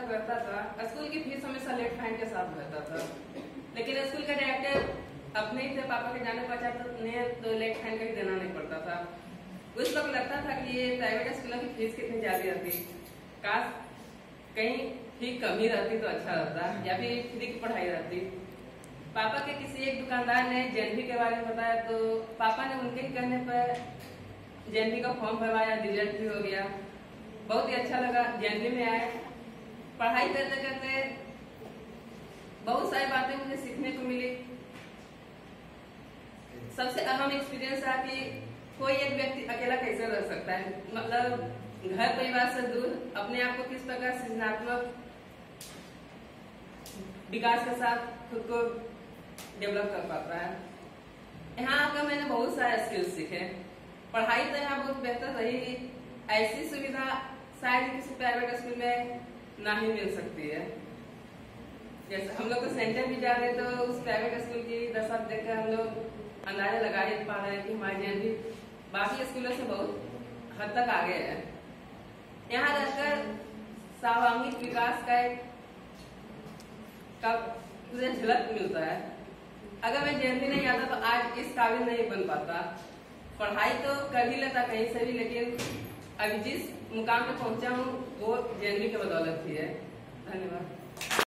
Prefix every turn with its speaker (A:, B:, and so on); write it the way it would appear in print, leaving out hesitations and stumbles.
A: तक रहता था, स्कूल की फीस हमेशा लेट फाइन के साथ रहता था, लेकिन स्कूल का डायरेक्टर अपने ही थे, पापा के जाने पहचान तो लेट फाइन का ही देना नहीं पड़ता था। उस वक्त लगता था कि ये प्राइवेट स्कूलों की फीस कितनी ज्यादा रहती, काश कहीं फी कमी रहती तो अच्छा रहता, या फिर फ्री की पढ़ाई रहती। पापा के किसी एक दुकानदार ने जेएनवी के बारे में बताया, तो पापा ने उनके ही कहने पर जेएनवी का फॉर्म भरवाया, रिजल्ट भी हो गया, बहुत ही अच्छा लगा। जेएनवी में आए, पढ़ाई करते करते बहुत सारी बातें मुझे सीखने को मिली। सबसे अहम एक्सपीरियंस था कि कोई एक व्यक्ति अकेला कैसे रह सकता है, मतलब घर परिवार से दूर अपने आप को किस प्रकार सृजनात्मक विकास के साथ खुद को डेवलप कर पाता है। यहाँ आकर मैंने बहुत सारे स्किल्स सीखे। पढ़ाई तो यहाँ बहुत बेहतर रही, ऐसी सुविधा शायद किसी प्राइवेट स्कूल में ना ही मिल सकती है। जैसे हम लोग तो सेंटर भी जा रहे, तो उस प्राइवेट स्कूल की दशा देखकर हम लोग अंदाजा लगा ही पा रहे हैं कि हमारे जेएनवी बाकी स्कूलों से बहुत हद तक आगे है। यहाँ रहकर सर्वांगीण विकास का मुझे झलक मिलता है। अगर मैं जेएनवी नहीं आता तो आज इस काबिल नहीं बन पाता। पढ़ाई तो कर ही लेता कहीं से भी, लेकिन अभी जिस मुकाम पे पहुंचा हूँ वो जेएनवी की बदौलत ही है। धन्यवाद।